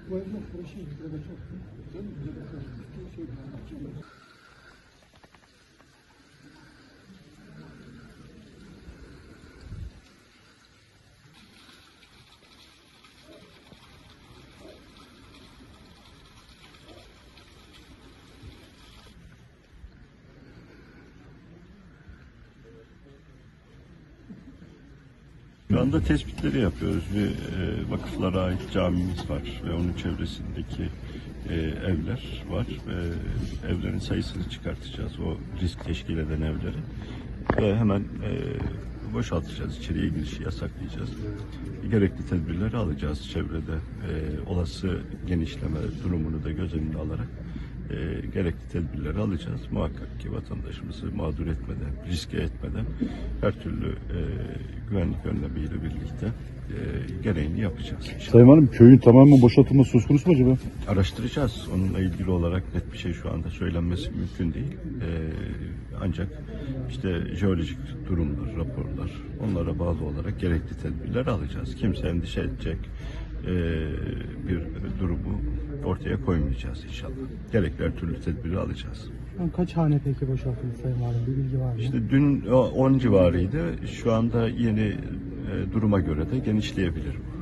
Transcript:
Şu anda tespitleri yapıyoruz. Bir vakıflara ait camimiz var ve onun çevresindeki evler var. Evlerin sayısını çıkartacağız. O risk teşkil eden evleri. Ve hemen boşaltacağız. İçeriye girişi yasaklayacağız. Gerekli tedbirleri alacağız çevrede. Olası genişleme durumunu da göz önüne alarak gerekli tedbirleri alacağız. Muhakkak ki vatandaşımızı mağdur etmeden, riske etmeden her türlü güvenlik önlemiyle birlikte gereğini yapacağız. Sayın Valim, köyün tamamen boşaltılması söz konusu mu acaba? Araştıracağız. Onunla ilgili olarak net bir şey şu anda söylenmesi mümkün değil. Ancak işte jeolojik durumlar, raporlar, onlara bağlı olarak gerekli tedbirler alacağız. Kimse endişe edecek bir durumu ortaya koymayacağız inşallah. Gerekli her türlü tedbiri alacağız. Kaç hane peki boşaltıldı Sayın Valim? Bir bilgi var mı? İşte dün 10 civarıydı. Şu anda yeni duruma göre de genişleyebilir bu.